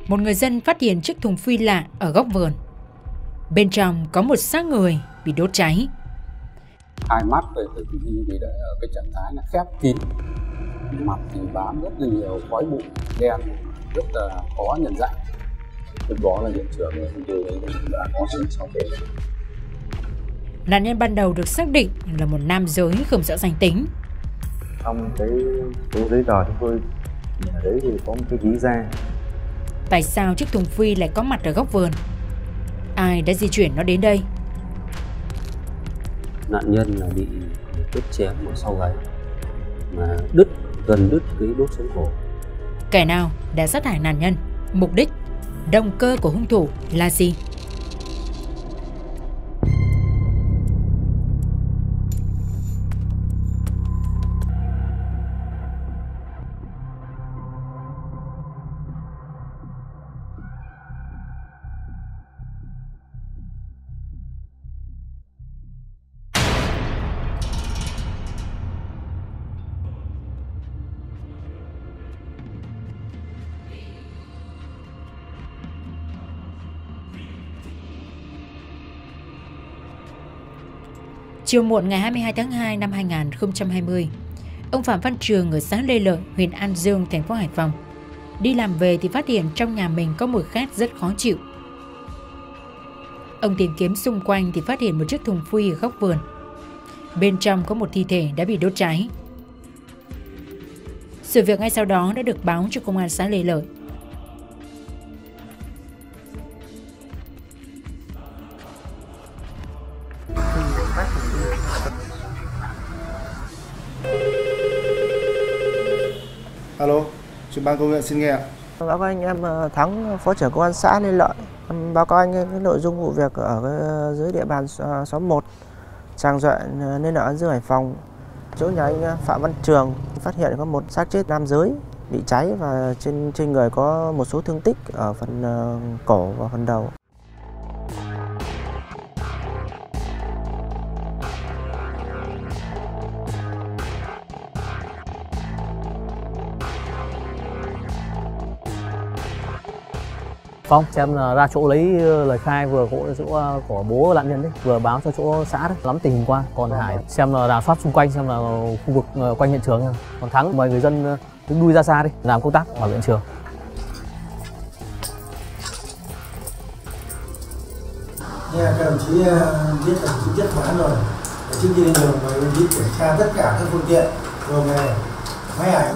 một người dân phát hiện chiếc thùng phi lạ ở góc vườn. Bên trong có một xác người bị đốt cháy. Hai mắt về tử thi bị để ở cái trạng thái là khép kín, mặt thì bám rất là nhiều khói bụi đen, rất là khó nhận dạng. Lúc đó là hiện trường chúng tôi đã có trên 6 phút. Nạn nhân ban đầu được xác định là một nam giới không rõ danh tính. Trong cái số giấy tờ chúng tôi ở đấy thì có một cái ví da. Tại sao chiếc thùng phi lại có mặt ở góc vườn? Ai đã di chuyển nó đến đây? Nạn nhân là bị đứt chém ở sau gáy, mà gần đứt cái đốt sống cổ. Kẻ nào đã sát hại nạn nhân? Mục đích, động cơ của hung thủ là gì? Chiều muộn ngày 22 tháng 2 năm 2020, ông Phạm Văn Trường ở xã Lê Lợi, huyện An Dương, thành phố Hải Phòng đi làm về thì phát hiện trong nhà mình có mùi khét rất khó chịu. Ông tìm kiếm xung quanh thì phát hiện một chiếc thùng phi ở góc vườn. Bên trong có một thi thể đã bị đốt cháy. Sự việc ngay sau đó đã được báo cho công an xã Lê Lợi. Alo, trưởng ban công nghệ xin nghe ạ. Báo cáo anh, em Thắng, phó trưởng công an xã Lê Lợi. Em báo cáo anh cái nội dung vụ việc ở dưới địa bàn xóm 1, Tràng Duệ, Lê Lợi, An Dương, Hải Phòng. Chỗ nhà anh Phạm Văn Trường phát hiện có một xác chết nam giới bị cháy và trên người có một số thương tích ở phần cổ và phần đầu. Phong xem là ra chỗ lấy lời khai vừa chỗ của bố nạn nhân đấy, vừa báo cho chỗ xã đấy, nắm tình hình qua. Còn Hải xem là rà soát xung quanh xem là khu vực quanh hiện trường. Còn Thắng mời người dân đứng đuôi ra xa đi làm công tác bảo vệ hiện trường. Nghe các đồng chí biết là tính chất vụ án rồi. Trước khi lên đường mời đồng chí kiểm tra tất cả các phương tiện gồm máy ảnh.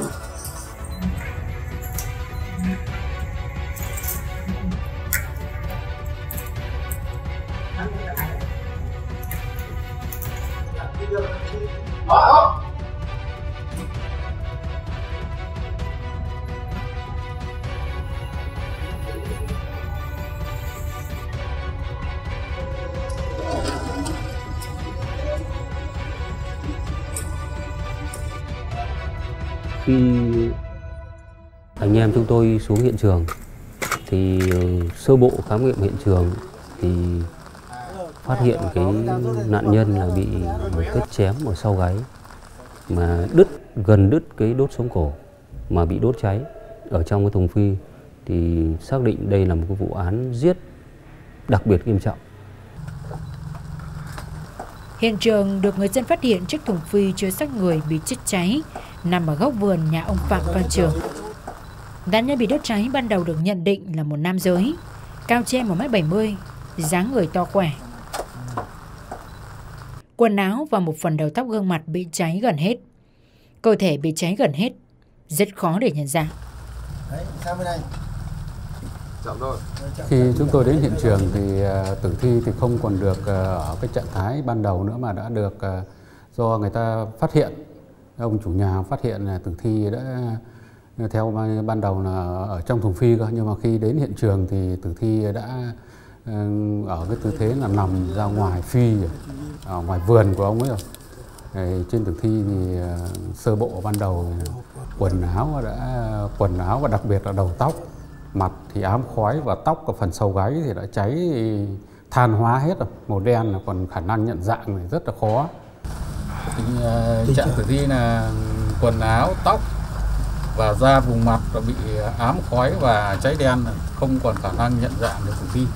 Khi anh em chúng tôi xuống hiện trường thì sơ bộ khám nghiệm hiện trường thì phát hiện cái nạn nhân là bị một vết chém ở sau gáy mà gần đứt cái đốt sống cổ mà bị đốt cháy ở trong cái thùng phi, thì xác định đây là một cái vụ án giết đặc biệt nghiêm trọng. Hiện trường được người dân phát hiện chiếc thùng phi chứa xác người bị chết cháy nằm ở góc vườn nhà ông Phạm Văn Trường. Nạn nhân bị đốt cháy ban đầu được nhận định là một nam giới, cao trên 1m70, dáng người to khỏe. Quần áo và một phần đầu tóc gương mặt bị cháy gần hết. Cơ thể bị cháy gần hết, rất khó để nhận ra. Khi chúng tôi đến hiện trường thì tử thi thì không còn được ở cái trạng thái ban đầu nữa, mà đã được do người ta phát hiện. Ông chủ nhà phát hiện là tử thi đã theo ban đầu là ở trong thùng phi cơ, nhưng mà khi đến hiện trường thì tử thi đã ở cái tư thế là nằm ra ngoài phi ở ngoài vườn của ông ấy rồi. Trên tử thi thì sơ bộ ban đầu quần áo và đặc biệt là đầu tóc, mặt thì ám khói và tóc ở phần sau gáy thì đã cháy than hóa hết rồi, màu đen, là còn khả năng nhận dạng này rất là khó. Tình trạng tử thi là quần áo, tóc và da vùng mặt bị ám khói và cháy đen, không còn khả năng nhận dạng được tử thi.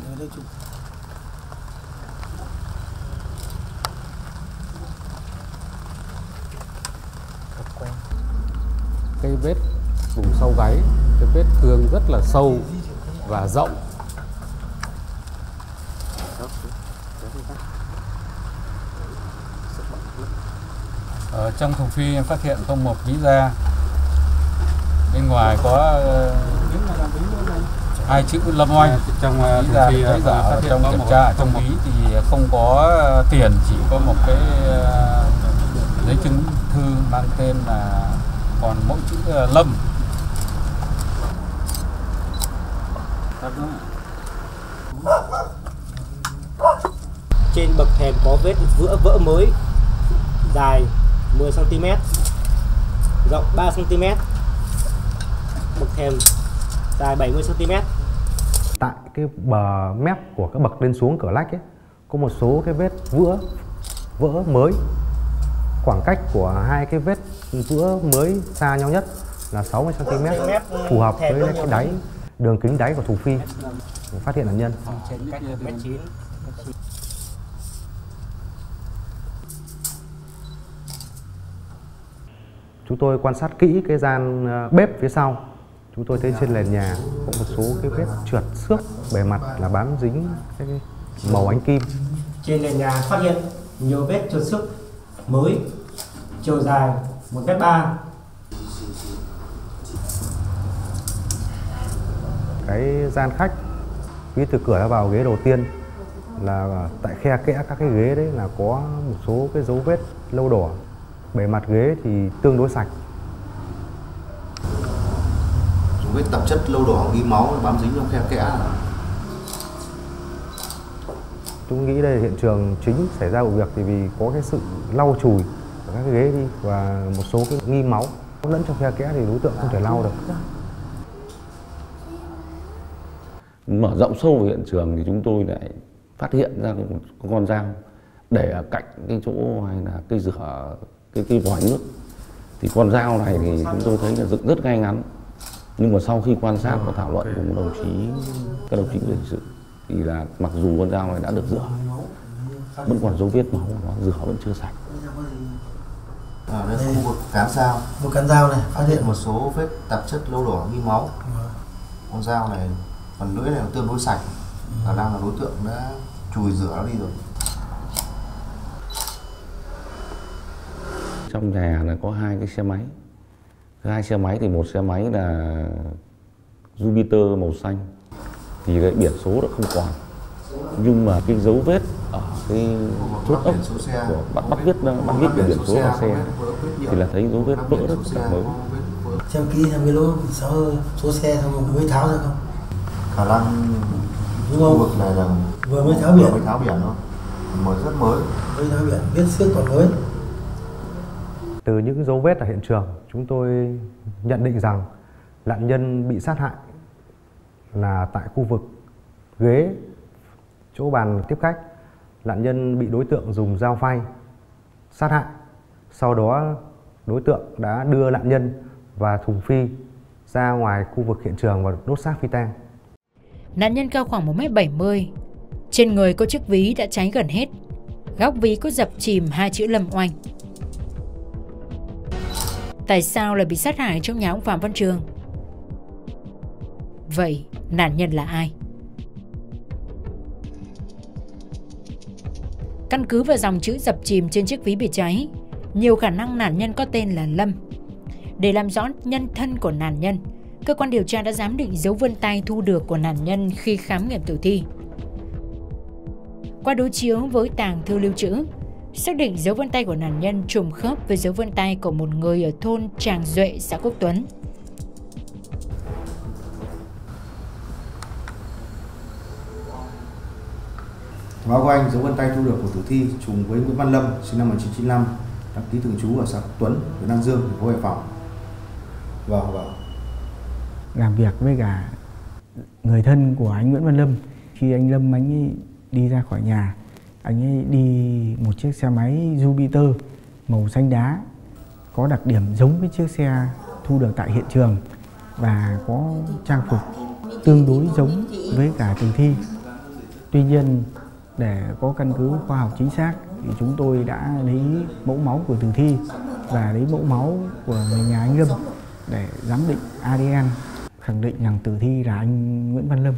Cái vết vùng sau gáy, cái vết thương rất là sâu và rộng. Trong thùng phi em phát hiện không một ví da, bên ngoài có 2 chữ Lâm Oanh. Trong thùng phi phát hiện kiểm tra trong ví thì không có tiền, chỉ có một cái giấy chứng thư mang tên là còn mỗi chữ Lâm. Trên bậc thềm có vết vỡ mới dài 10 cm, rộng 3 cm, bậc thềm dài 70 cm. Tại cái bờ mép của cái bậc lên xuống cửa lách ấy, có một số cái vết vỡ mới. Khoảng cách của hai cái vết vỡ mới xa nhau nhất là 60 cm, phù hợp với cái đáy, đường kính đáy của thùng phi phát hiện nạn nhân. Chúng tôi quan sát kỹ cái gian bếp phía sau. Chúng tôi thấy trên nền nhà có một số cái vết trượt xước, bề mặt là bám dính cái màu ánh kim. Trên nền nhà phát hiện nhiều vết trượt xước mới, chiều dài 1,3 m. Cái gian khách phía từ cửa ra vào ghế đầu tiên là tại khe kẽ các cái ghế đấy là có một số cái dấu vết lâu đỏ. Bề mặt ghế thì tương đối sạch. Dấu vết tạp chất lâu đỏ ghi máu bám dính trong khe kẽ. Tôi nghĩ đây là hiện trường chính xảy ra vụ việc thì vì có cái sự lau chùi của các cái ghế đi và một số cái nghi máu lẫn trong khe kẽ thì đối tượng không thể lau được. Mở rộng sâu vào hiện trường thì chúng tôi lại phát hiện ra một con dao để ở cạnh cái chỗ hay là cây rửa cái vòi nước. Thì con dao này thì chúng tôi thấy là dựng rất ngay ngắn, nhưng mà sau khi quan sát và thảo luận cùng các đồng chí về hình sự thì là mặc dù con dao này đã được rửa, vẫn còn dấu vết máu của nó, rửa vẫn chưa sạch. Ở đây khu vực cán dao, một cán dao này phát hiện một số vết tạp chất lâu đỏ nghi máu. Con dao này, phần lưỡi này tương đối sạch, khả năng là đối tượng đã chùi rửa nó đi rồi. Trong nhà là có 2 cái xe máy. 2 xe máy thì một xe máy là Jupiter màu xanh thì cái biển số đã không còn, nhưng mà cái dấu vết ở cái chốt ốc của bắt viết của biển số của xe thì là thấy dấu vết vỡ rất là mới. Xem kỹ xem cái lỗ số xe xong rồi mới tháo ra không? Khả năng đúng không? Khu vực này là vừa mới tháo biển thôi, mới rất mới. Mới tháo biển, vết xước còn mới. Từ những dấu vết ở hiện trường, chúng tôi nhận định rằng nạn nhân bị sát hại là tại khu vực ghế, chỗ bàn tiếp khách. Nạn nhân bị đối tượng dùng dao phay sát hại. Sau đó đối tượng đã đưa nạn nhân và thùng phi ra ngoài khu vực hiện trường và đốt xác phi tang. Nạn nhân cao khoảng 1m70, trên người có chiếc ví đã cháy gần hết. Góc ví có dập chìm 2 chữ Lâm Oanh. Tại sao lại bị sát hại trong nhà ông Phạm Văn Trường? Vậy nạn nhân là ai? Căn cứ vào dòng chữ dập chìm trên chiếc ví bị cháy, nhiều khả năng nạn nhân có tên là Lâm. Để làm rõ nhân thân của nạn nhân, cơ quan điều tra đã giám định dấu vân tay thu được của nạn nhân khi khám nghiệm tử thi. Qua đối chiếu với tàng thư lưu trữ, xác định dấu vân tay của nạn nhân trùng khớp với dấu vân tay của một người ở thôn Tràng Duệ, xã Quốc Tuấn. Báo cáo anh, dấu vân tay thu được của tử thi trùng với Nguyễn Văn Lâm, sinh năm 1995, đăng ký thường trú ở xã Quốc Tuấn, huyện An Dương, thành phố Hải Phòng. Vâng. Làm việc với cả người thân của anh Nguyễn Văn Lâm. Khi anh Lâm anh ấy đi ra khỏi nhà, anh ấy đi một chiếc xe máy Jupiter màu xanh đá có đặc điểm giống với chiếc xe thu được tại hiện trường và có trang phục tương đối giống với cả tử thi. Tuy nhiên, để có căn cứ khoa học chính xác thì chúng tôi đã lấy mẫu máu của tử thi và lấy mẫu máu của người nhà anh Lâm để giám định ADN, khẳng định rằng tử thi là anh Nguyễn Văn Lâm.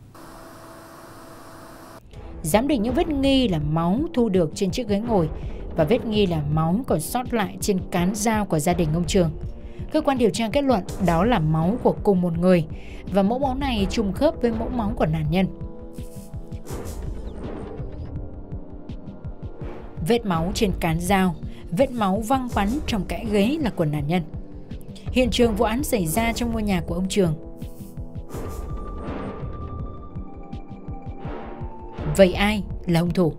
Giám định những vết nghi là máu thu được trên chiếc ghế ngồi và vết nghi là máu còn sót lại trên cán dao của gia đình ông Trường. Cơ quan điều tra kết luận đó là máu của cùng một người và mẫu máu này trùng khớp với mẫu máu của nạn nhân. Vết máu trên cán dao, vết máu văng bắn trong kẽ ghế là của nạn nhân. Hiện trường vụ án xảy ra trong ngôi nhà của ông Trường. Vậy ai là hung thủ?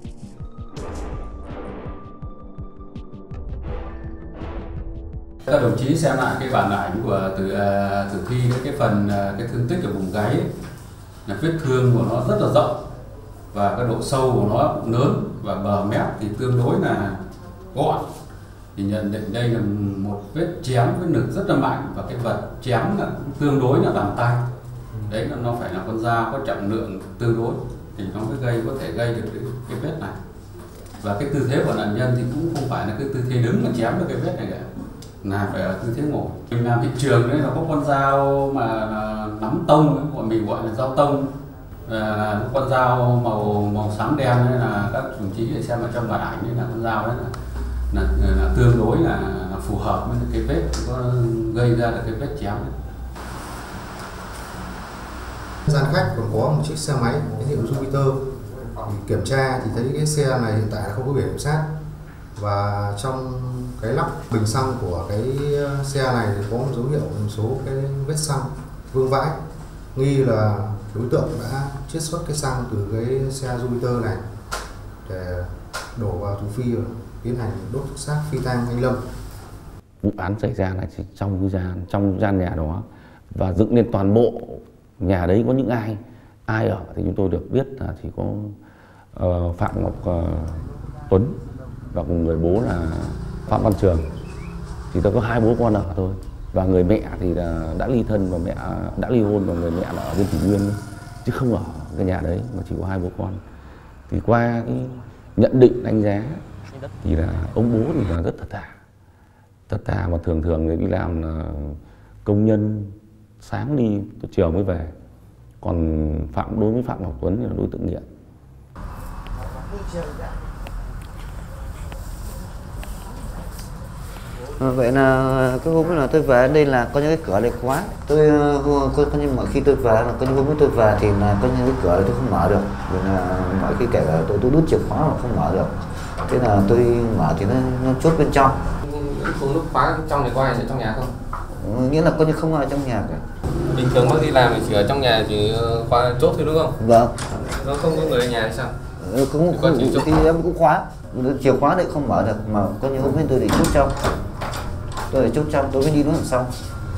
Các đồng chí xem lại cái bản ảnh của tử thi, cái phần cái thương tích ở vùng gáy ấy, là vết thương của nó rất là rộng và cái độ sâu của nó lớn và bờ mép thì tương đối là gọn. Thì nhận định đây là một vết chém với lực rất là mạnh và cái vật chém là tương đối là bàn tay. Đấy là nó phải là con dao có trọng lượng tương đối thì nó mới có thể gây được cái vết này. Và cái tư thế của nạn nhân thì cũng không phải là cái tư thế đứng mà chém được cái vết này cả, là phải ở tư thế ngồi. Mình làm hiện trường đấy là có con dao mà nắm tông, bọn mình gọi là dao tông, là con dao màu xám đen đấy, là các đồng chí để xem ở trong bản ảnh đấy là con dao đấy là tương đối là phù hợp với cái vết có gây ra được cái vết chém đấy. Gian khách còn có một chiếc xe máy nhãn hiệu Jupiter. Kiểm tra thì thấy cái xe này hiện tại không có biển kiểm soát và trong cái lắp bình xăng của cái xe này có một dấu hiệu một số cái vết xăng vương vãi, nghi là đối tượng đã chiết xuất cái xăng từ cái xe Jupiter này để đổ vào thùng phi và tiến hành đốt xác phi tang anh Lâm. Vụ án xảy ra là trong gian nhà đó và dựng lên toàn bộ nhà đấy có những ai ở thì chúng tôi được biết là chỉ có Phạm Ngọc Tuấn và cùng người bố là Phạm Văn Trường, thì tôi có 2 bố con ở thôi, và người mẹ thì đã ly thân và mẹ đã ly hôn và người mẹ là ở bên Thủy Nguyên chứ không ở cái nhà đấy mà chỉ có 2 bố con. Thì qua cái nhận định đánh giá thì là ông bố thì là rất thật thà mà thường thì đi làm là công nhân, sáng đi chiều mới về. Còn đối với Phạm Ngọc Tuấn thì là đối tượng nghiện. Vậy là cái hôm là tôi về đây là có những cái cửa này khóa. Tôi có như mọi khi tôi về là có những hôm tôi về thì là có những cái cửa này tôi không mở được. Vì là mọi khi kể cả tôi đút chìa khóa mà không mở được. Thế là tôi mở thì nó chốt bên trong. Không lúc khóa trong này có ai ở trong nhà không? Nghĩa là coi như không ai trong nhà cả. Bình thường bác đi làm thì chỉ ở trong nhà chỉ khóa chốt thôi đúng không? Vâng. Nó không có người ở nhà hay sao? Thì em cũng khóa, chìa khóa đấy không mở được mà có những hôm tôi để chốt trong. Tôi để chốt trong tôi mới đi đón sau.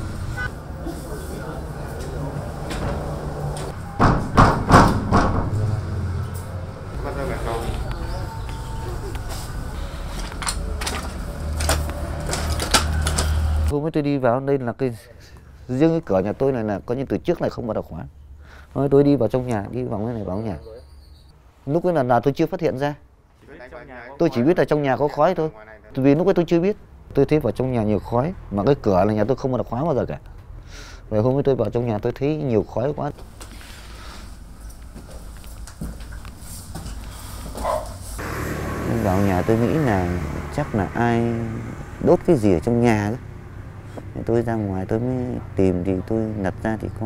Hôm ấy tôi đi vào đây là cái riêng cái cửa nhà tôi này là coi như từ trước này không mở được khóa. Hôm tôi đi vào trong nhà, đi vào cái này vào nhà. Lúc ấy là tôi chưa phát hiện ra. Tôi chỉ biết là trong nhà có khói thôi. Vì lúc ấy tôi chưa biết. Tôi thấy vào trong nhà nhiều khói mà cái cửa là nhà tôi không mở được khóa bao giờ cả. Vậy hôm ấy tôi vào trong nhà tôi thấy nhiều khói quá. Vào nhà tôi nghĩ là chắc là ai đốt cái gì ở trong nhà đó. Tôi ra ngoài tôi mới tìm thì tôi lật ra thì có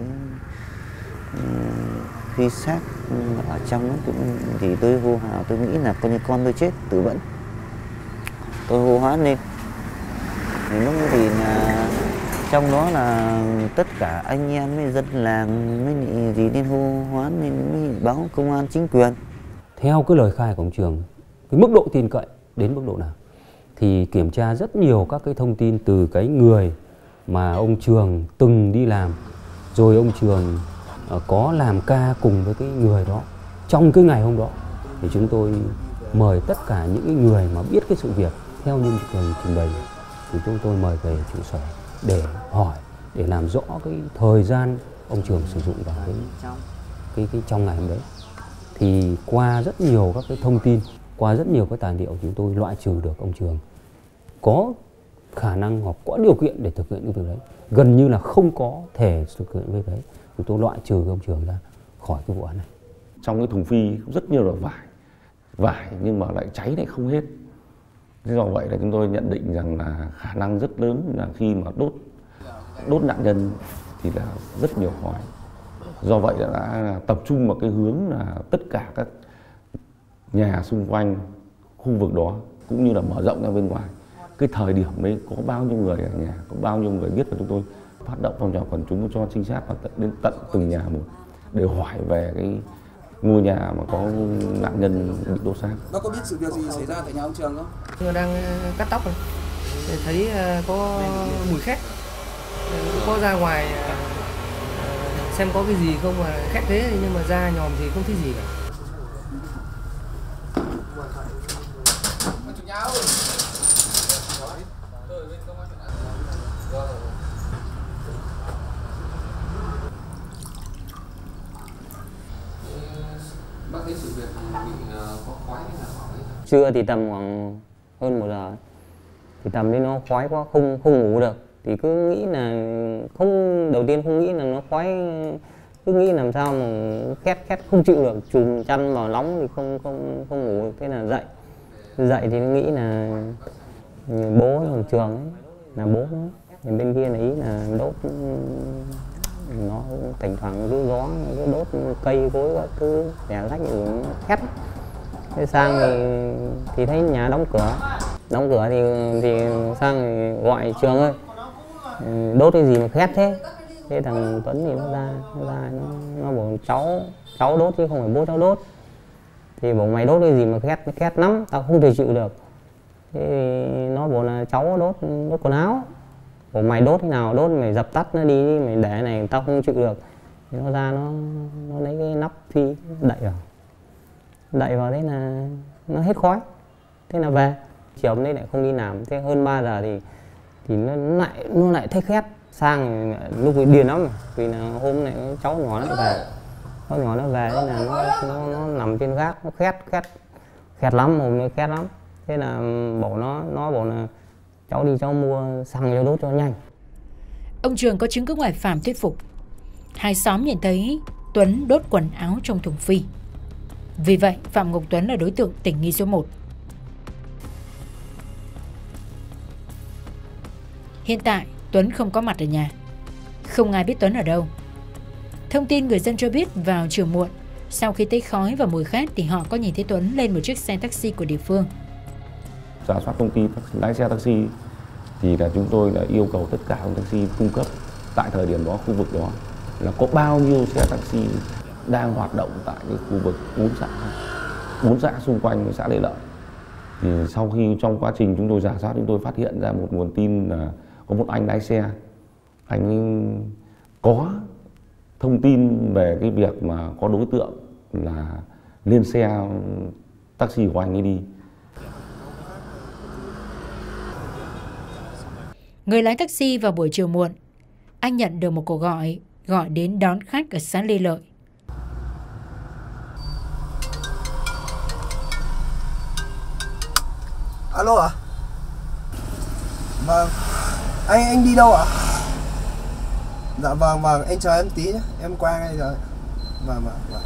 cái xác ở trong đó cũng, thì tôi hô hào, tôi nghĩ là coi như con tôi chết tử vẫn. Tôi hô hoán lên thì lúc đó thì là trong đó là tất cả anh em với dân làng mới gì nên hô hoán nên mới báo công an chính quyền. Theo cái lời khai của ông Trường, cái mức độ tin cậy đến mức độ nào thì kiểm tra rất nhiều các cái thông tin từ cái người mà ông Trường từng đi làm, rồi ông Trường có làm ca cùng với cái người đó trong cái ngày hôm đó, thì chúng tôi mời tất cả những cái người mà biết cái sự việc theo như Trường trình bày thì chúng tôi mời về trụ sở để hỏi, để làm rõ cái thời gian ông Trường sử dụng vào cái trong ngày hôm đấy. Thì qua rất nhiều các cái thông tin, qua rất nhiều cái tài liệu, chúng tôi loại trừ được ông Trường có khả năng hoặc có điều kiện để thực hiện cái việc đấy, gần như là không có thể thực hiện việc đấy. Chúng tôi loại trừ ông Trường ra khỏi cái vụ án này. Trong cái thùng phi rất nhiều là vải nhưng mà lại cháy lại không hết. Thế do vậy là chúng tôi nhận định rằng là khả năng rất lớn là khi mà đốt nạn nhân thì là rất nhiều khói. Do vậy là đã tập trung vào cái hướng là tất cả các nhà xung quanh khu vực đó cũng như là mở rộng ra bên ngoài. Cái thời điểm đấy có bao nhiêu người ở nhà, có bao nhiêu người biết, và chúng tôi phát động phong trào quần chúng cho trinh sát và đến tận từng nhà một để hỏi về cái ngôi nhà mà có nạn nhân bị đốt xác. Bác có biết sự việc gì xảy ra tại nhà ông Trường không? Tôi đang cắt tóc rồi, thấy có mùi khét, có ra ngoài xem có cái gì không, mà khét thế nhưng mà ra nhòm thì không thấy gì cả. Bác thấy sự việc bị có khói hay là khói? Trưa thì tầm khoảng hơn 1 giờ thì tầm đến nó khói quá, không ngủ được, thì cứ nghĩ là đầu tiên không nghĩ là nó khói, cứ nghĩ làm sao mà khét không chịu được, chùm chăn vào nóng thì không ngủ được. Thế là dậy thì nghĩ là bố ở Trường ấy, là bố nó, thì bên kia là ý là đốt, nó thỉnh thoảng cứ gió cứ đốt cây cối các thứ đẻ rách rồi nó khét. Thế sang thì thấy nhà đóng cửa thì sang thì gọi Trường ơi, đốt cái gì mà khét thế. Thế thằng Tuấn thì nó ra nó bảo cháu đốt chứ không phải bố cháu đốt. Thì bảo mày đốt cái gì mà khét lắm, tao không thể chịu được. Thế thì nó bảo là cháu đốt quần áo. Bảo mày đốt thế nào, đốt mày dập tắt nó đi, mày để này tao không chịu được. Thì nó ra nó lấy cái nắp phi đậy vào đấy là nó hết khói. Thế là về. Chiều hôm nay lại không đi làm, thế hơn 3 giờ thì nó lại thấy khét. Sang lúc ấy điên lắm, vì là hôm nay cháu nhỏ nó về, thế là nó nằm trên gác, nó khét lắm, hôm nay khét lắm. Thế là nó bảo là cháu đi cháu mua xăng cho đốt cho nhanh. Ông Trường có chứng cứ ngoại phạm thuyết phục. Hai xóm nhìn thấy Tuấn đốt quần áo trong thùng phi. Vì vậy Phạm Ngọc Tuấn là đối tượng tình nghi số 1. Hiện tại Tuấn không có mặt ở nhà, không ai biết Tuấn ở đâu. Thông tin người dân cho biết vào chiều muộn, sau khi thấy khói và mùi khét thì họ có nhìn thấy Tuấn lên một chiếc xe taxi của địa phương. Rà soát công ty lái xe taxi thì là chúng tôi đã yêu cầu tất cả các taxi cung cấp tại thời điểm đó, khu vực đó là có bao nhiêu xe taxi đang hoạt động tại cái khu vực 4 xã xung quanh xã Lê Lợi. Thì sau khi trong quá trình chúng tôi rà soát, chúng tôi phát hiện ra một nguồn tin là có một anh lái xe, anh có thông tin về cái việc mà có đối tượng là lên xe taxi của anh ấy đi. Người lái taxi vào buổi chiều muộn, anh nhận được một cuộc gọi đến đón khách ở xã Lê Lợi. Alo ạ? Vâng. Anh đi đâu ạ? Dạ vâng, anh chờ em tí nhé, em qua ngay rồi. Vâng.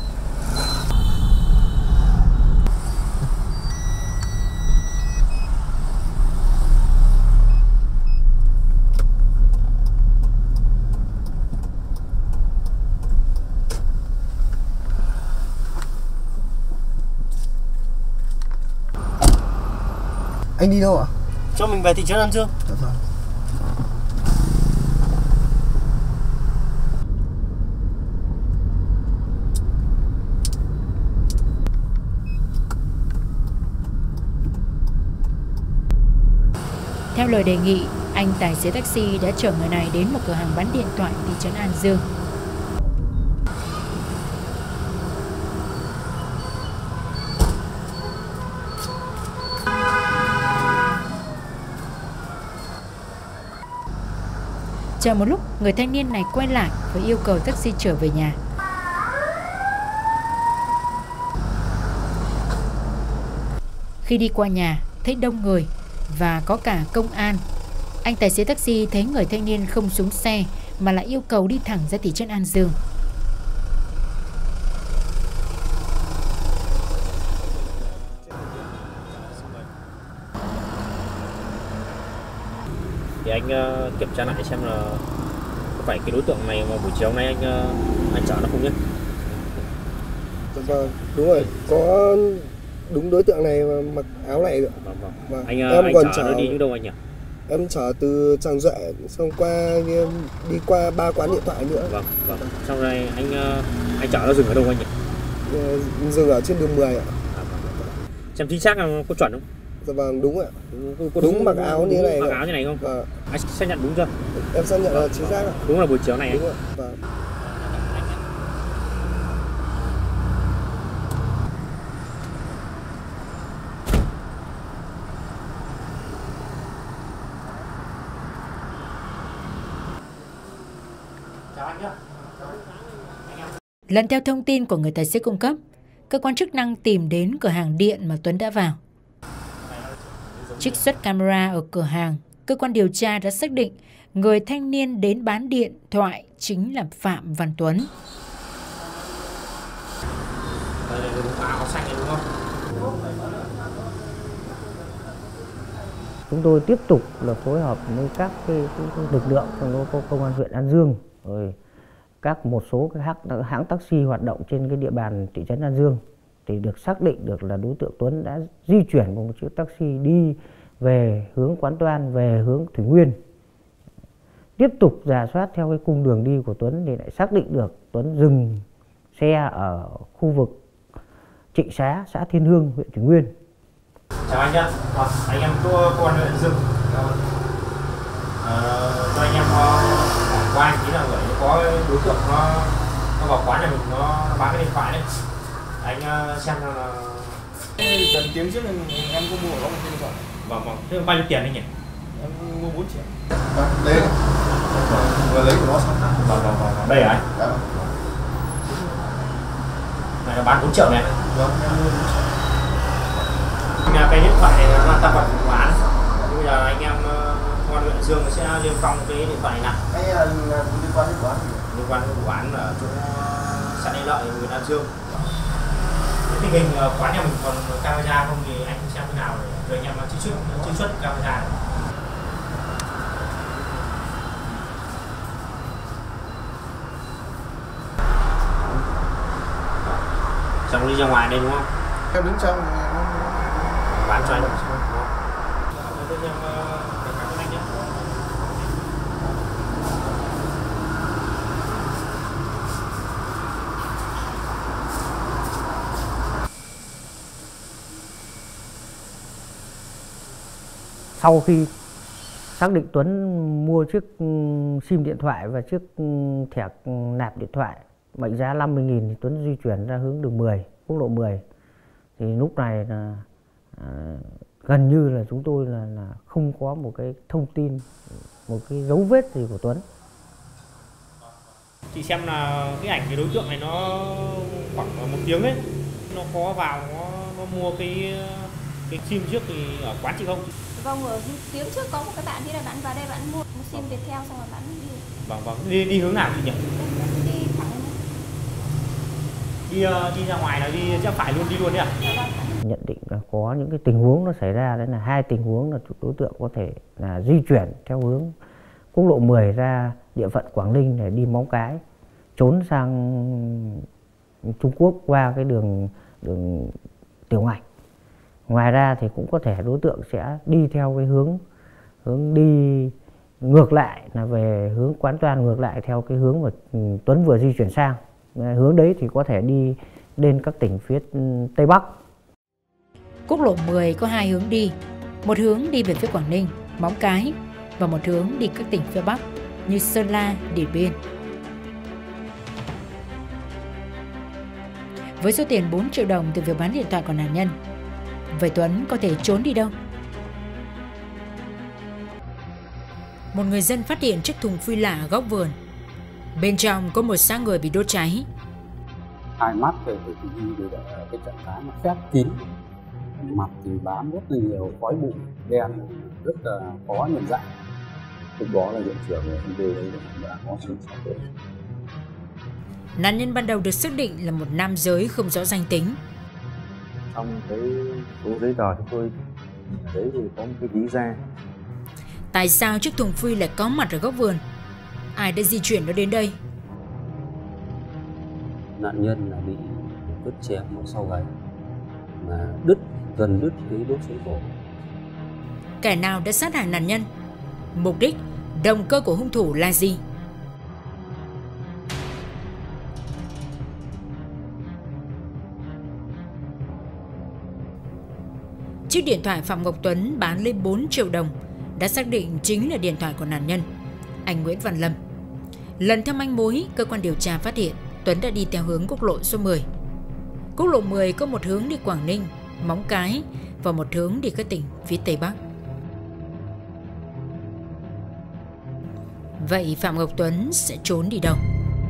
Anh đi đâu ạ? Cho mình về thị trấn An Dương. Dạ vâng. Theo lời đề nghị, anh tài xế taxi đã chở người này đến một cửa hàng bán điện thoại thị trấn An Dương. Chờ một lúc, người thanh niên này quay lại và yêu cầu taxi trở về nhà. Khi đi qua nhà, thấy đông người và có cả công an. Anh tài xế taxi thấy người thanh niên không xuống xe mà lại yêu cầu đi thẳng ra thị trấn An Dương. Thì anh kiểm tra lại xem là có phải cái đối tượng này mà buổi chiều nay anh chở nó không nhé? Vâng, đúng rồi, có đúng đối tượng này mà mặc áo này rồi. Vâng. Anh chở nó đi những đâu anh nhỉ? Em chở từ Tràng Duệ xong đi qua 3 quán điện thoại nữa. Vâng. Xong rồi anh chở nó dừng ở đâu anh nhỉ? Dừng ở trên đường 10 ạ. Xem chính xác là có chuẩn không? Dạ vâng, đúng ạ. Đúng mặc áo như này. Mặc áo như này không? Vâng. Anh xác nhận đúng chưa? Em xác nhận là chính xác ạ. Đúng là buổi chiều này. Đúng ạ. Vâng. Lần theo thông tin của người tài xế cung cấp, cơ quan chức năng tìm đến cửa hàng điện mà Tuấn đã vào. Trích xuất camera ở cửa hàng, cơ quan điều tra đã xác định người thanh niên đến bán điện thoại chính là Phạm Văn Tuấn. Chúng tôi tiếp tục là phối hợp với các cái lực lượng trong đó công an huyện An Dương, rồi một số cái hãng taxi hoạt động trên cái địa bàn thị trấn An Dương, thì được xác định được là đối tượng Tuấn đã di chuyển một chiếc taxi đi về hướng Quán Toan, về hướng Thủy Nguyên. Tiếp tục rà soát theo cái cung đường đi của Tuấn thì lại xác định được Tuấn dừng xe ở khu vực Trịnh Xá, xã Thiên Hương, huyện Thủy Nguyên. Chào anh nhá, anh em công an huyện An Dương. Cho anh em qua anh tí là có đối tượng nó vào quán nhà mình, nó bán cái điện thoại đấy. Anh xem là gần tiếng trước em có mua có một cái điện thoại. Vâng. Thế bao nhiêu tiền anh nhỉ? Em mua 4 triệu. Đây vừa lấy của nó xong. Vâng. Đây hả anh? Này nó bán 4 triệu này. Vâng. Cái điện thoại này là tăng vật vụ án. Bây giờ anh em công an huyện Dương sẽ niêm phong cái điện thoại này. Cái liên quan đến vụ án. Liên quan đến vụ án ở chỗ xã Lê Lợi, huyện An Dương. Tình hình quán nhà mình còn camera không thì anh xem thế nào rồi anh em trích xuất camera. Xong đi ra ngoài đây đúng không? Em đứng trong bán cho anh. Sau khi xác định Tuấn mua chiếc sim điện thoại và chiếc thẻ nạp điện thoại mệnh giá 50.000 thì Tuấn di chuyển ra hướng đường 10, quốc lộ 10. Thì lúc này là gần như là chúng tôi là không có một cái thông tin, một cái dấu vết gì của Tuấn. Chị xem là cái ảnh cái đối tượng này nó khoảng 1 tiếng ấy, nó có vào nó mua cái sim trước thì ở quán chị không? Vâng, ở tiếng trước có một cái bạn là bạn vào đây bạn mua một sim Viettel xong rồi bạn đi. Vâng. Đi hướng nào chị nhỉ? Đi thẳng đi ra ngoài là đi chắc phải luôn, đi luôn đấy à? Nhận định là có những cái tình huống nó xảy ra, đấy là 2 tình huống là đối tượng có thể là di chuyển theo hướng quốc lộ 10 ra địa phận Quảng Ninh để đi Móng Cái, trốn sang Trung Quốc qua cái đường Tiểu Ngạch. Ngoài ra thì cũng có thể đối tượng sẽ đi theo cái hướng đi ngược lại, là về hướng Quán Toan, ngược lại theo cái hướng mà Tuấn vừa di chuyển sang. Hướng đấy thì có thể đi lên các tỉnh phía Tây Bắc. Quốc lộ 10 có 2 hướng đi, một hướng đi về phía Quảng Ninh, Móng Cái và một hướng đi các tỉnh phía Bắc như Sơn La, Điện Biên. Với số tiền 4 triệu đồng từ việc bán điện thoại của nạn nhân, vậy Tuấn có thể trốn đi đâu? một người dân phát hiện chiếc thùng phi lạ ở góc vườn. Bên trong có một xác người bị đốt cháy. Hai mắt thì tử thi đều ở cái trạng thái mà khép kín, mặt thì bám rất là nhiều khói bụi đen, rất là khó nhận dạng. Lúc đó là hiện trường chúng tôi đấy đã có sự xác định. Nạn nhân ban đầu được xác định là một nam giới không rõ danh tính. Trong cái số giấy tờ chúng tôi đấy thì có một cái ví da. Tại sao chiếc thùng phi lại có mặt ở góc vườn? Ai đã di chuyển nó đến đây? Nạn nhân là bị đứt chém ở sau gáy, mà gần đứt cái đốt sống cổ. Kẻ nào đã sát hại nạn nhân? Mục đích, động cơ của hung thủ là gì? Chiếc điện thoại Phạm Ngọc Tuấn bán lên 4 triệu đồng đã xác định chính là điện thoại của nạn nhân, anh Nguyễn Văn Lâm. Lần theo manh mối, cơ quan điều tra phát hiện Tuấn đã đi theo hướng quốc lộ số 10. Quốc lộ 10 có một hướng đi Quảng Ninh, Móng Cái và một hướng đi các tỉnh phía Tây Bắc. Vậy Phạm Ngọc Tuấn sẽ trốn đi đâu?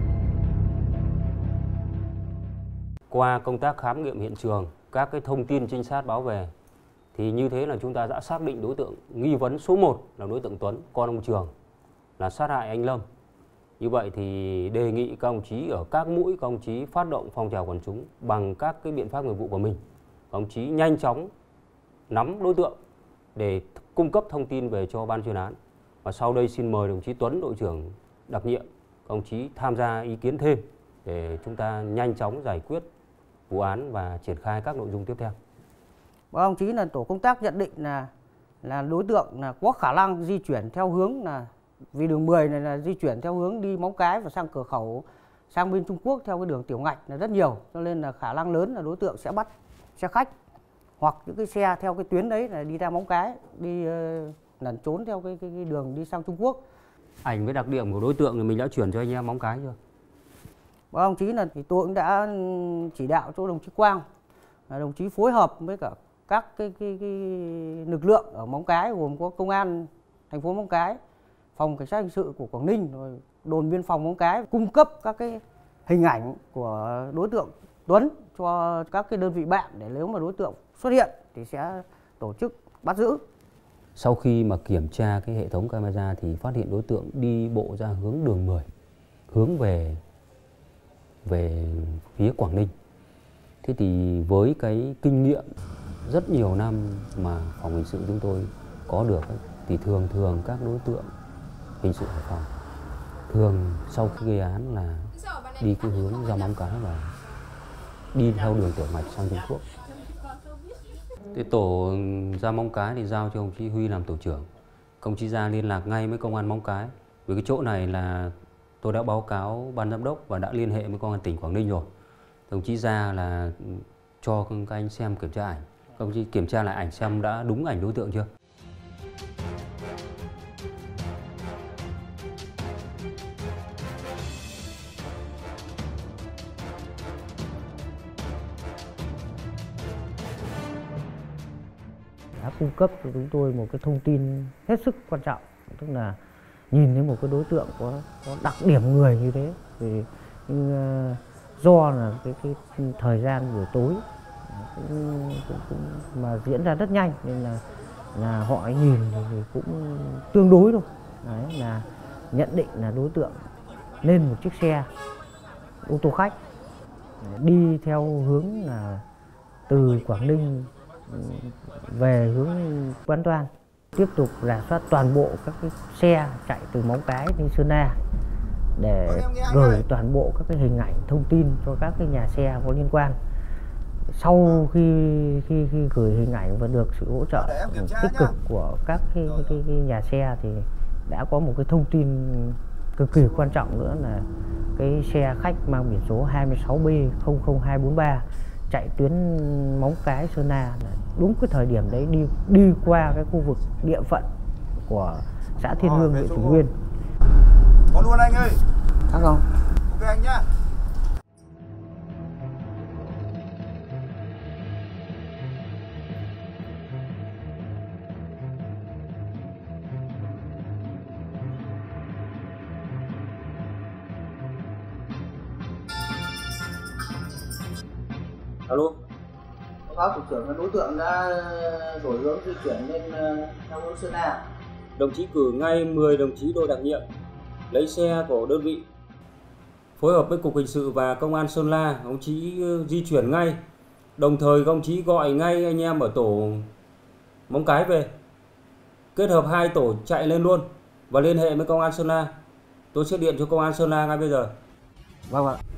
Qua công tác khám nghiệm hiện trường, các cái thông tin trinh sát báo về, thì như thế là chúng ta đã xác định đối tượng nghi vấn số 1 là đối tượng Tuấn, con ông Trường, là sát hại anh Lâm. Như vậy thì đề nghị các ông chí ở các mũi, các ông chí phát động phong trào quần chúng bằng các cái biện pháp nghiệp vụ của mình. Các ông chí nhanh chóng nắm đối tượng để cung cấp thông tin về cho ban chuyên án. Và sau đây xin mời đồng chí Tuấn, đội trưởng đặc nhiệm, các ông chí tham gia ý kiến thêm để chúng ta nhanh chóng giải quyết vụ án và triển khai các nội dung tiếp theo. Báo ông chí là tổ công tác nhận định là đối tượng là có khả năng di chuyển theo hướng là vì đường 10 này là di chuyển theo hướng đi Móng Cái và sang cửa khẩu sang bên Trung Quốc theo cái đường tiểu ngạch là rất nhiều, cho nên là khả năng lớn là đối tượng sẽ bắt xe khách hoặc những cái xe theo cái tuyến đấy là đi ra Móng Cái, đi lẩn trốn theo cái đường đi sang Trung Quốc. Ảnh với đặc điểm của đối tượng thì mình đã chuyển cho anh em Móng Cái chưa? Báo ông chí là thì tôi cũng đã chỉ đạo cho đồng chí Quang, đồng chí phối hợp với cả các cái lực lượng ở Móng Cái gồm có công an thành phố Móng Cái, phòng cảnh sát hình sự của Quảng Ninh, rồi đồn biên phòng Móng Cái cung cấp các cái hình ảnh của đối tượng Tuấn cho các cái đơn vị bạn để nếu mà đối tượng xuất hiện thì sẽ tổ chức bắt giữ. Sau khi mà kiểm tra cái hệ thống camera thì phát hiện đối tượng đi bộ ra hướng đường 10, hướng về phía Quảng Ninh. Thế thì với cái kinh nghiệm rất nhiều năm mà phòng hình sự chúng tôi có được ấy, thì thường các đối tượng hình sự Hải Phòng thường sau khi gây án là đi cái hướng ra Móng Cái và đi theo đường tiểu ngạch sang Trung Quốc. Thì tổ ra Móng Cái thì giao cho ông chí Huy làm tổ trưởng. Công chí ra liên lạc ngay với công an Móng Cái. Vì cái chỗ này là tôi đã báo cáo ban giám đốc và đã liên hệ với công an tỉnh Quảng Ninh rồi. Đồng chí ra là cho các anh xem kiểm tra ảnh. Công chí kiểm tra lại ảnh xem đã đúng ảnh đối tượng chưa. Đã cung cấp cho chúng tôi một cái thông tin hết sức quan trọng, tức là nhìn thấy một cái đối tượng có đặc điểm người như thế thì do là cái thời gian buổi tối cũng mà diễn ra rất nhanh nên là họ nhìn thì cũng tương đối thôi. Đấy, là nhận định là đối tượng lên một chiếc xe ô tô khách đi theo hướng là từ Quảng Ninh về hướng Quán Toan, tiếp tục rà soát toàn bộ các cái xe chạy từ Móng Cái đến Sơn La để gửi toàn bộ các cái hình ảnh thông tin cho các cái nhà xe có liên quan. Sau khi gửi hình ảnh và được sự hỗ trợ tích cực của các cái nhà xe thì đã có một cái thông tin cực kỳ quan trọng nữa là cái xe khách mang biển số 26B00243 chạy tuyến Móng Cái Sơn La, đúng cái thời điểm đấy đi qua cái khu vực địa phận của xã Thiên Hương, huyện Thủy Nguyên. Có luôn anh ơi. Thắng không? Ok anh nhá. Alo. Báo cáo cục trưởng là đối tượng đã đổi hướng di chuyển lên theo hướng Sơn La. Đồng chí cử ngay 10 đồng chí đội đặc nhiệm lấy xe của đơn vị, phối hợp với Cục Hình sự và Công an Sơn La, ông chí di chuyển ngay. Đồng thời các ông chí gọi ngay anh em ở tổ Móng Cái về, kết hợp 2 tổ chạy lên luôn và liên hệ với Công an Sơn La. Tôi sẽ điện cho Công an Sơn La ngay bây giờ. Vâng ạ.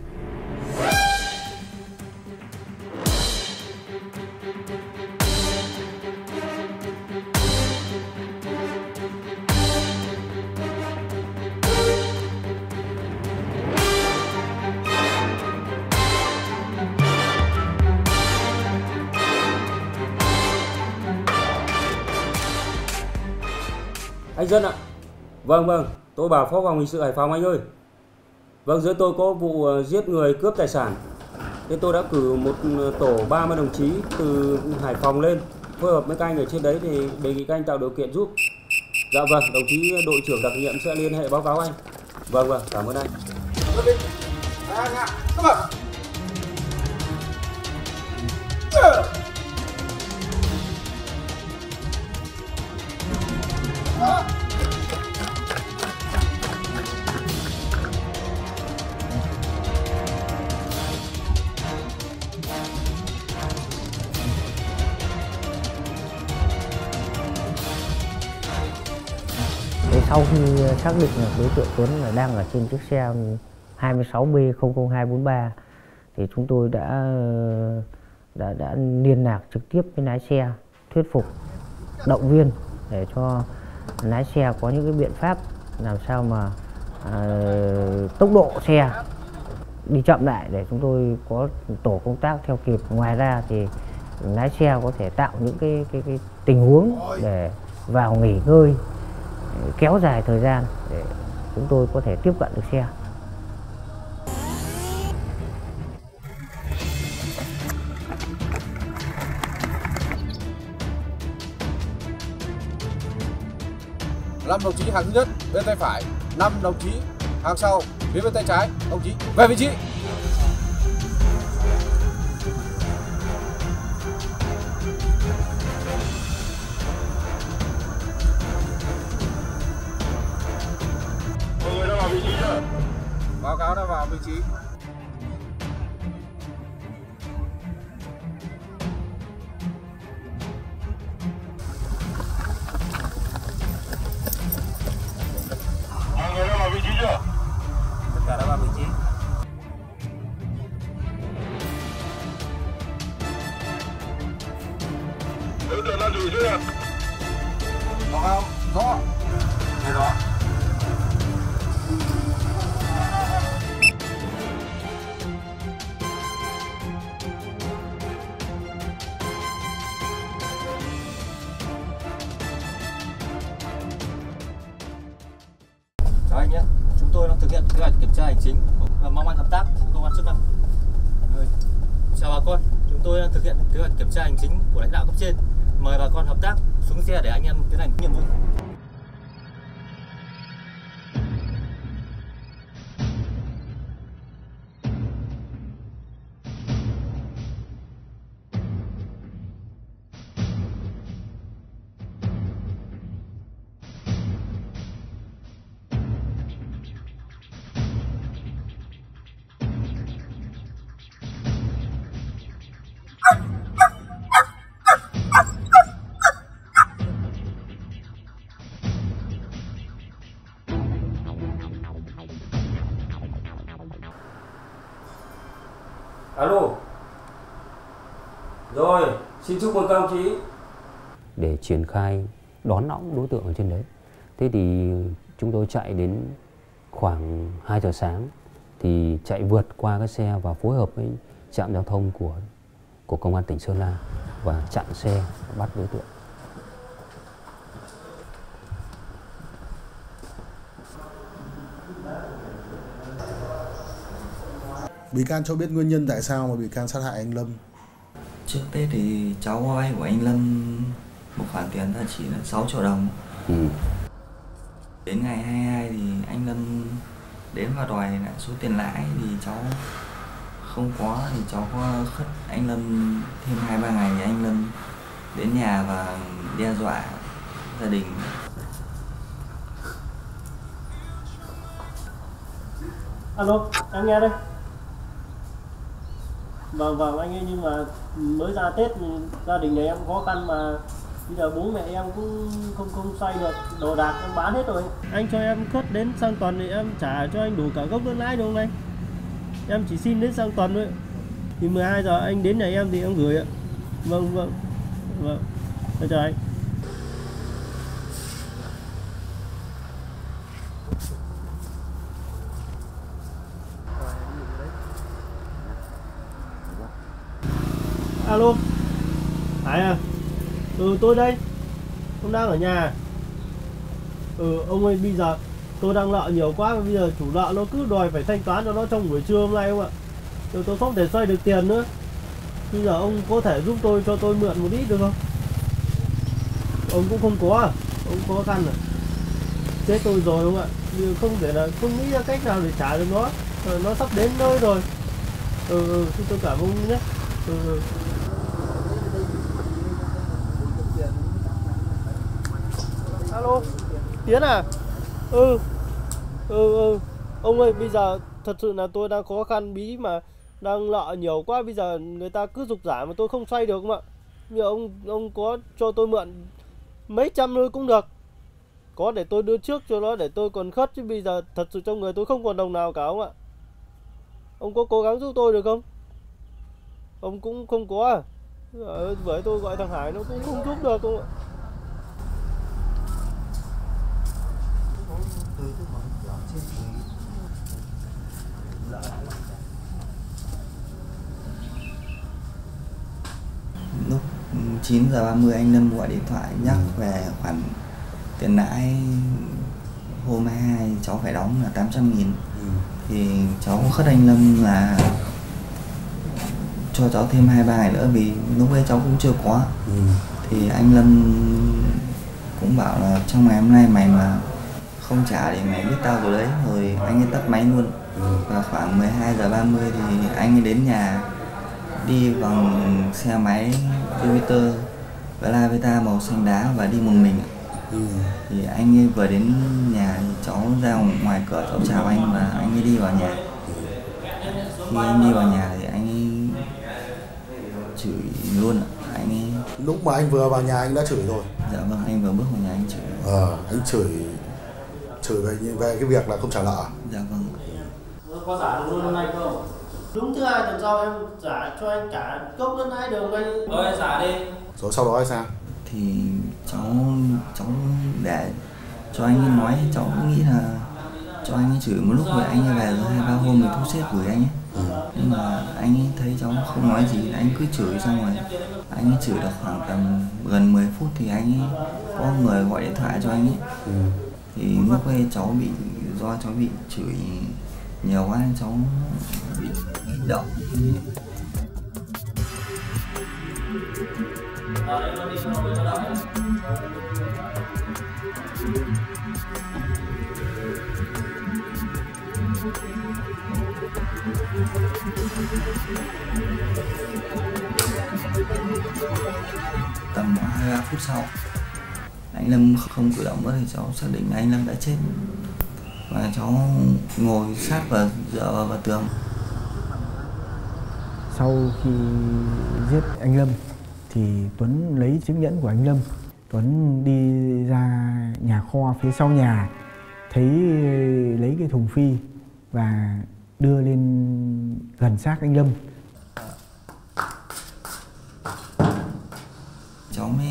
Anh Dân ạ. Vâng, tôi bảo Phó phòng hình sự Hải Phòng anh ơi. Vâng, dưới tôi có vụ giết người cướp tài sản. Nên tôi đã cử một tổ 30 đồng chí từ Hải Phòng lên phối hợp với các anh ở trên đấy, thì đề nghị các anh tạo điều kiện giúp. Dạ vâng, đồng chí đội trưởng đặc nhiệm sẽ liên hệ báo cáo anh. Vâng, cảm ơn anh. Sau khi xác định là đối tượng Tuấn là đang ở trên chiếc xe 26B00243 thì chúng tôi đã liên lạc trực tiếp với lái xe, thuyết phục, động viên để cho lái xe có những cái biện pháp làm sao mà tốc độ xe đi chậm lại để chúng tôi có tổ công tác theo kịp. Ngoài ra thì lái xe có thể tạo những cái tình huống để vào nghỉ ngơi, kéo dài thời gian để chúng tôi có thể tiếp cận được xe. Năm đồng chí hàng thứ nhất bên tay phải, 5 đồng chí hàng sau phía bên tay trái. Đồng chí về vị trí. Mọi người đã vào vị trí chưa? Báo cáo đã vào vị trí. Mọi người đã vào vị trí chưa? Tất cả đã vào vị trí. Đối tượng đã rủi chưa? Báo cáo rõ. Nghe rõ. Chào anh nhé, chúng tôi đang thực hiện kế hoạch kiểm tra hành chính và mong anh hợp tác với công an chức năng. Chào bà con, chúng tôi đang thực hiện kế hoạch kiểm tra hành chính của lãnh đạo cấp trên. Mời bà con hợp tác xuống xe để anh em tiến hành nhiệm vụ. Alo. Rồi, xin chúc mừng các ông chí. Để triển khai đón lõng đối tượng ở trên đấy. Thế thì chúng tôi chạy đến khoảng 2 giờ sáng thì chạy vượt qua cái xe và phối hợp với trạm giao thông của công an tỉnh Sơn La và chặn xe bắt đối tượng. Bị can cho biết nguyên nhân tại sao mà bị can sát hại anh Lâm? Trước Tết thì cháu vay của anh Lâm một khoản tiền là chỉ là 6 triệu đồng. Đến ngày 22 thì anh Lâm đến và đòi lại số tiền lãi thì cháu không có thì cháu có khất anh Lâm thêm 2-3 ngày thì anh Lâm đến nhà và đe dọa gia đình. Alo, em nghe đây. Vâng anh ơi, nhưng mà mới ra Tết gia đình nhà em khó khăn mà bây giờ bố mẹ em cũng không xoay được, đồ đạc em bán hết rồi. Anh cho em khất đến sang tuần thì em trả cho anh đủ cả gốc lẫn lãi được không anh? Em chỉ xin đến sang tuần thôi. Thì 12 giờ anh đến nhà em thì em gửi ạ. Vâng. Em chào anh. Alo, Hải à? Tôi đây, ông đang ở nhà. Ông ơi, bây giờ tôi đang nợ nhiều quá, bây giờ chủ nợ nó cứ đòi phải thanh toán cho nó trong buổi trưa hôm nay không ạ? Tôi không thể xoay được tiền nữa. Bây giờ ông có thể giúp tôi, cho tôi mượn một ít được không? Ông cũng không có à? Ông khó khăn à? Chết tôi rồi không ạ? Bây giờ không nghĩ ra cách nào để trả được nó. Nó sắp đến nơi rồi. Tôi cảm ơn nhé. Alo, Tiến à? Ông ơi, bây giờ thật sự là tôi đang khó khăn bí mà đang nợ nhiều quá, bây giờ người ta cứ giục giả mà tôi không xoay được không ạ? Bây giờ ông có cho tôi mượn mấy trăm thôi cũng được. Có để tôi đưa trước cho nó để tôi còn khất, chứ bây giờ thật sự trong người tôi không còn đồng nào cả không ạ? Ông có cố gắng giúp tôi được không? Ông cũng không có à? Với tôi gọi thằng Hải nó cũng không giúp được không ạ? Lúc 9 giờ 30 anh Lâm gọi điện thoại nhắc về khoản tiền lãi hôm 22 cháu phải đóng là 800.000. Thì cháu khất anh Lâm là cho cháu thêm 2-3 ngày nữa vì lúc ấy cháu cũng chưa có. Thì anh Lâm cũng bảo là trong ngày hôm nay mày mà không trả thì mày biết tao rồi đấy, rồi anh ấy tắt máy luôn. Và khoảng 12 giờ 30 thì anh ấy đến nhà đi bằng xe máy Jupiter Velavita màu xanh đá và đi một mình. Thì anh ấy vừa đến nhà thì cháu ra ngoài cửa cháu chào anh và anh ấy đi vào nhà. Khi anh đi vào nhà thì anh ấy chửi luôn. Anh ấy... Lúc mà anh vừa vào nhà anh đã chửi rồi? Dạ vâng, anh vừa bước vào nhà anh chửi. Anh chửi về cái việc là không trả nợ. Dạ vâng. Có trả được luôn hôm nay không? Đúng thứ hai tuần sau em trả cho anh cả gốc lẫn lãi được anh. Rồi trả đi. Rồi sau đó thì sao? Thì cháu để cho anh ấy nói, cháu nghĩ là cho anh ấy chửi một lúc rồi anh ấy về rồi 2-3 hôm rồi thu xếp gửi anh ấy. Nhưng mà anh ấy thấy cháu không nói gì, anh cứ chửi xong rồi anh ấy chửi được khoảng tầm gần 10 phút thì anh ấy có người gọi điện thoại cho anh ấy. Thì lúc ấy cháu bị do cháu bị chửi nhiều quá nên cháu bị động. Tầm 2-3 phút sau anh Lâm không cử động nữa thì cháu xác định anh Lâm đã chết và cháu ngồi sát vào dựa vào tường. Sau khi giết anh Lâm thì Tuấn lấy chứng nhẫn của anh Lâm. Tuấn đi ra nhà kho phía sau nhà, thấy lấy cái thùng phi và đưa lên gần xác anh Lâm. Cháu mới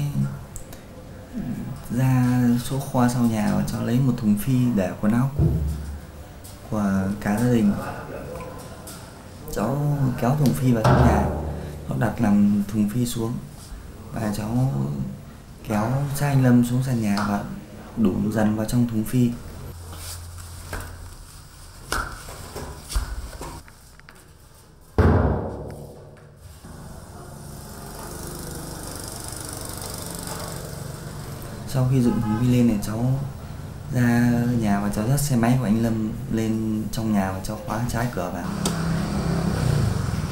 ra số kho sau nhà và cháu lấy một thùng phi để quần áo cũ của cả gia đình. Cháu kéo thùng phi vào trong nhà, cháu đặt làm thùng phi xuống và cháu kéo xác anh Lâm xuống sàn nhà và đổ dần vào trong thùng phi. Sau khi dựng thùng phi lên thì cháu ra nhà và cháu dắt xe máy của anh Lâm lên trong nhà và cháu khóa trái cửa vào.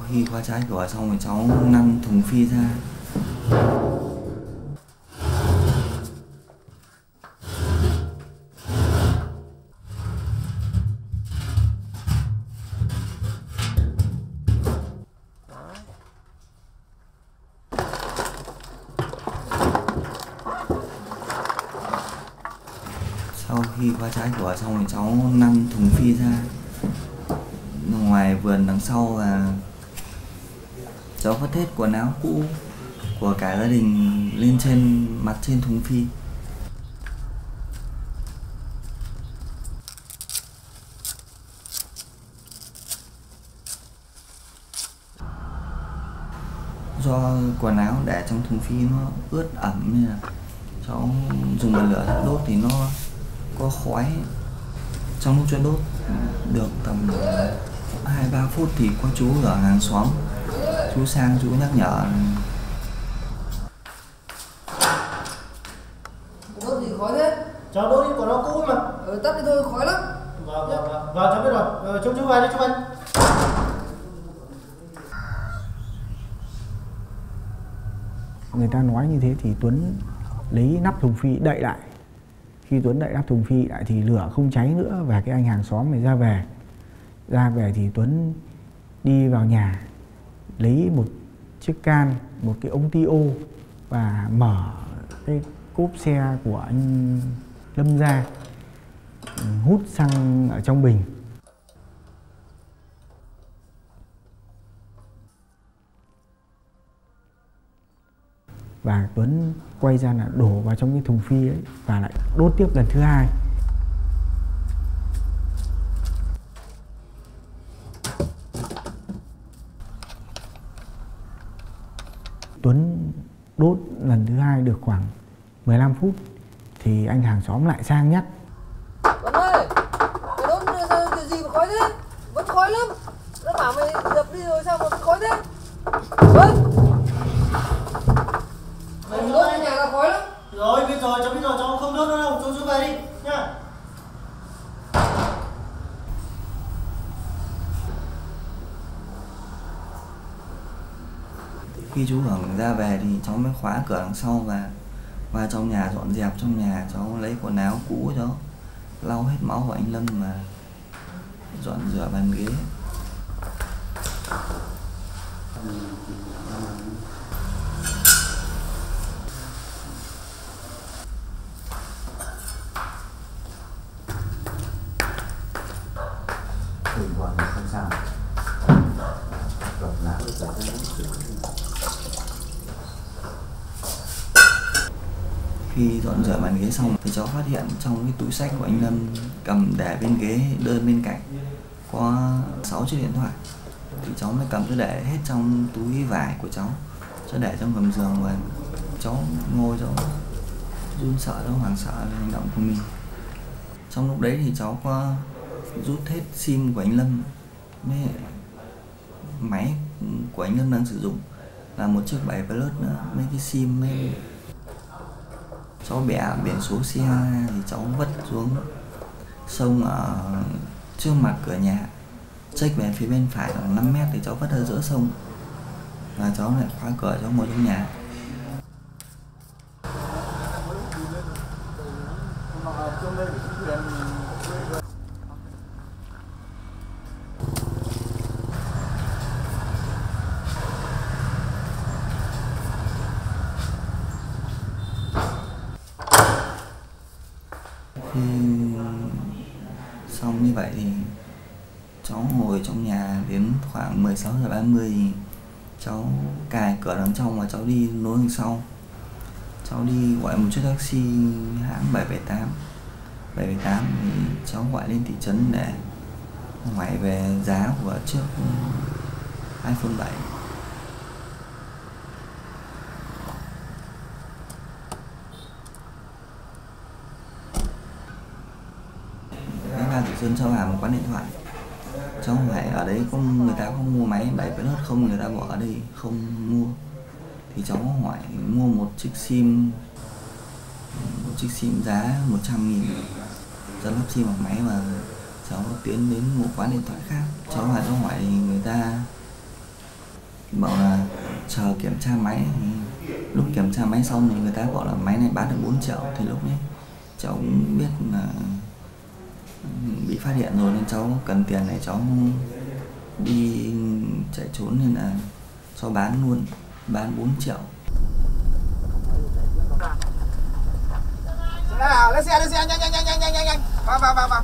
khi khóa trái cửa xong rồi cháu năn thùng phi ra. Sau khi khóa trái cửa xong rồi cháu năn thùng phi ra ngoài vườn đằng sau và cháu vứt hết quần áo cũ của cả gia đình lên trên mặt trên thùng phi. Do quần áo để trong thùng phi nó ướt ẩm nên là cháu dùng bật lửa đốt thì nó có khói. Trong lúc cho đốt được tầm 2-3 phút thì có chú ở hàng xóm, chú sang chú nhắc nhở. Đốt gì khói thế? Cháu đốt đi, còn nó cũ mà. Tắt đi thôi, khói lắm. Vâng, cháu biết rồi. Chú về đi, chú về. Người ta nói như thế thì Tuấn lấy nắp thùng phi đậy lại. Khi Tuấn đậy nắp thùng phi lại thì lửa không cháy nữa và cái anh hàng xóm này ra về thì Tuấn đi vào nhà lấy một chiếc can, một cái ống ti-ô và mở cái cốp xe của anh Lâm ra, hút xăng ở trong bình. Và Tuấn quay ra là đổ vào trong cái thùng phi ấy và lại đốt tiếp lần thứ hai. Tuấn đốt lần thứ hai được khoảng 15 phút thì anh hàng xóm lại sang nhắc. Tuấn ơi, mày đốt kiểu gì mà khói thế? Vẫn khói lắm. Nó bảo mày dập đi rồi sao mà vẫn khói thế? Tuấn! Mày đốt ở nhà là khói lắm. Rồi, biết rồi, cháu không đốt nữa đâu, chú về đi nhá. Khi chú Hưởng ra về thì cháu mới khóa cửa đằng sau và vào trong nhà dọn dẹp trong nhà. Cháu lấy quần áo cũ cháu lau hết máu của anh Lâm và dọn rửa bàn ghế. Khi dọn rửa bàn ghế xong thì cháu phát hiện trong cái túi xách của anh Lâm cầm để bên ghế đơn bên cạnh có 6 chiếc điện thoại. Thì cháu mới cầm để hết trong túi vải của cháu để trong gầm giường và cháu ngồi cháu run sợ, cháu hoảng sợ về hành động của mình. Trong lúc đấy thì cháu có rút hết sim của anh Lâm, với máy của anh Lâm đang sử dụng là một chiếc 7 Plus nữa, mấy cái sim mấy. Cháu bẻ biển số xe thì cháu vứt xuống sông ở trước mặt cửa nhà. Check về phía bên phải khoảng 5 mét thì cháu vứt ở giữa sông và cháu lại khóa cửa, cháu ngồi trong nhà. Khi xong như vậy thì cháu ngồi trong nhà đến khoảng 16:30 thì cháu cài cửa đằng trong và cháu đi nối đằng sau. Cháu đi gọi một chiếc taxi hãng 778 thì cháu gọi lên thị trấn để hỏi về giá của chiếc iPhone 7. Thị Xuân cho vào một quán điện thoại. Cháu hỏi ở đấy có người ta không mua máy 7 Plus không, người ta bỏ ở đây không mua. Thì cháu hỏi mua một chiếc sim giá 100.000 cho lắp sim vào máy và cháu tiến đến một quán điện thoại khác. Cháu hỏi thì người ta bảo là chờ kiểm tra máy. Lúc kiểm tra máy xong thì người ta gọi là máy này bán được 4 triệu. Thì lúc đấy cháu cũng biết là bị phát hiện rồi nên cháu cần tiền để cháu đi chạy trốn, nên là cháu bán luôn, bán 4 triệu. Lên xe, nhanh. Vào.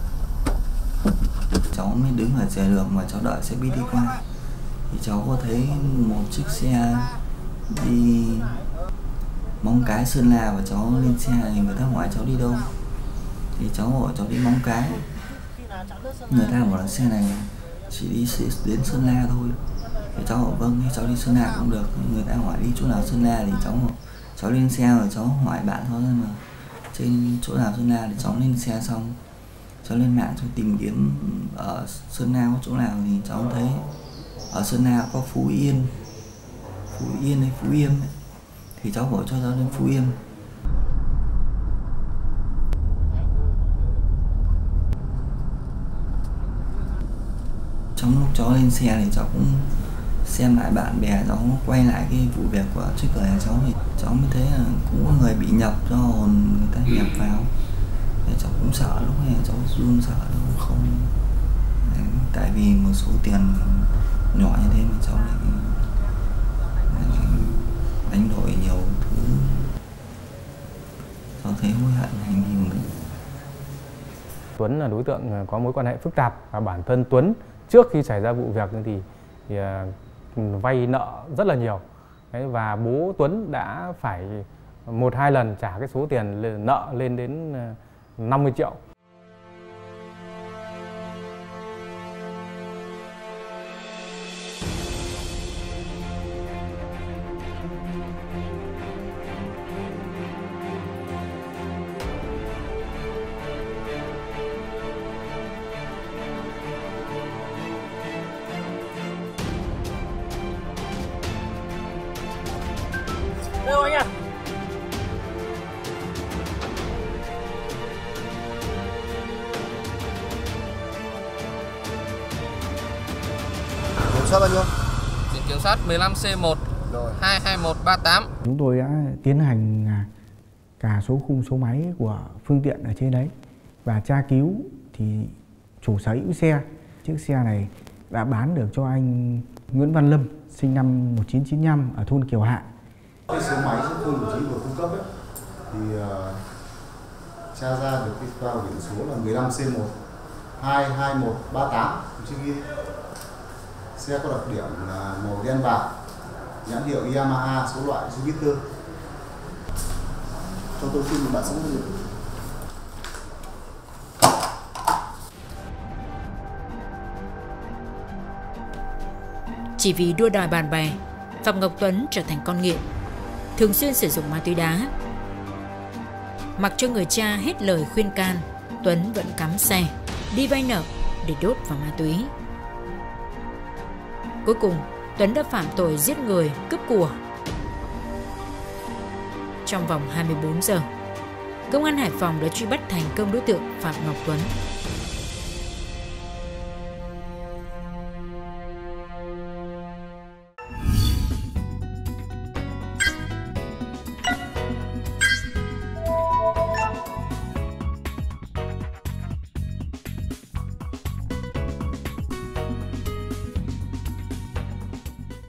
Cháu mới đứng ở lề đường và cháu đợi xe buýt đi qua. Thì cháu có thấy một chiếc xe đi Móng Cái, Sơn La, và cháu lên xe thì người ta hỏi cháu đi đâu. Thì cháu hỏi cháu đi Móng Cái. Người ta bảo là xe này chỉ đi đến Sơn La thôi. Thì cháu bảo vâng, cháu đi Sơn La cũng được. Người ta hỏi đi chỗ nào Sơn La thì cháu lên xe rồi cháu hỏi bạn thôi, mà trên chỗ nào Sơn La thì cháu lên xe xong cháu lên mạng cháu tìm kiếm ở Sơn La có chỗ nào thì cháu thấy ở Sơn La có Phú Yên hay Phú Yên ấy. Thì cháu bảo cho cháu lên Phú Yên. Trong lúc cháu lên xe thì cháu cũng xem lại bạn bè cháu quay lại cái vụ việc của trước cửa nhà cháu, thì cháu mới thấy là cũng có người bị nhập do hồn người ta nhập vào. Thì cháu cũng sợ, lúc này cháu run sợ không. Đấy, tại vì một số tiền nhỏ như thế mà cháu lại đánh đổi nhiều thứ. Cháu thấy hối hận hành vi của mình. Tuấn là đối tượng có mối quan hệ phức tạp, và bản thân Tuấn trước khi xảy ra vụ việc thì vay nợ rất là nhiều. Đấy, và bố Tuấn đã phải 1-2 lần trả cái số tiền nợ lên đến 50 triệu. Đâu anh ạ? Kiểm soát bao nhiêu? Biển kiểm soát 15C1 22138. Chúng tôi đã tiến hành cả số khung số máy của phương tiện ở trên đấy và tra cứu thì chủ sở hữu xe, chiếc xe này đã bán được cho anh Nguyễn Văn Lâm, sinh năm 1995 ở thôn Kiều Hạ. Cái số máy chúng tôi đồng chí vừa cung cấp ấy, thì tra ra được cái vào biển số là 15C1 22138. Chứ ghi xe có đặc điểm là màu đen bạc, nhãn hiệu Yamaha, số loại số lít. Cho tôi xin một bản số liệu. Chỉ vì đua đòi bạn bè, Phạm Ngọc Tuấn trở thành con nghiện, thường xuyên sử dụng ma túy đá. Mặc cho người cha hết lời khuyên can, Tuấn vẫn cắm xe, đi vay nợ để đốt vào ma túy. Cuối cùng, Tuấn đã phạm tội giết người, cướp của. Trong vòng 24 giờ, Công an Hải Phòng đã truy bắt thành công đối tượng Phạm Ngọc Tuấn.